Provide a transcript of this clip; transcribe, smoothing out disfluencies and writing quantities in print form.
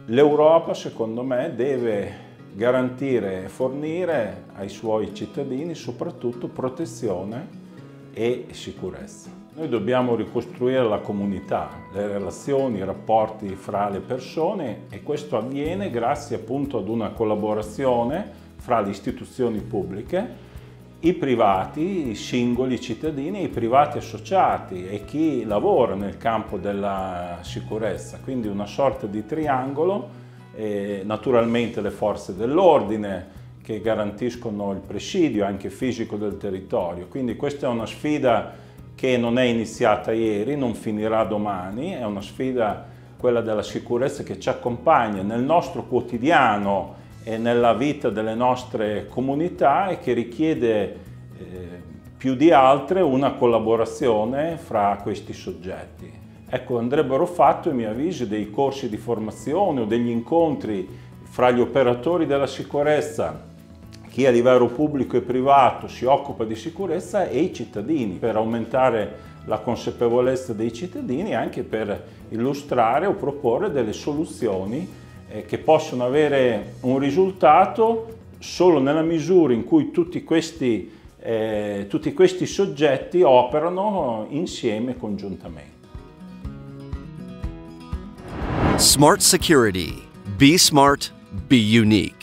L'Europa, secondo me, deve garantire e fornire ai suoi cittadini soprattutto protezione e sicurezza. Noi dobbiamo ricostruire la comunità, le relazioni, i rapporti fra le persone e questo avviene grazie appunto ad una collaborazione fra le istituzioni pubbliche, i privati, i singoli cittadini, i privati associati e chi lavora nel campo della sicurezza, quindi una sorta di triangolo, naturalmente le forze dell'ordine che garantiscono il presidio anche fisico del territorio, quindi questa è una sfida che non è iniziata ieri, non finirà domani, è una sfida, quella della sicurezza, che ci accompagna nel nostro quotidiano e nella vita delle nostre comunità e che richiede più di altre una collaborazione fra questi soggetti. Ecco, andrebbero fatti, a mio avviso, dei corsi di formazione o degli incontri fra gli operatori della sicurezza, chi a livello pubblico e privato si occupa di sicurezza, e i cittadini, per aumentare la consapevolezza dei cittadini e anche per illustrare o proporre delle soluzioni che possono avere un risultato solo nella misura in cui tutti questi soggetti operano insieme congiuntamente. Smart Security. Be smart, be unique.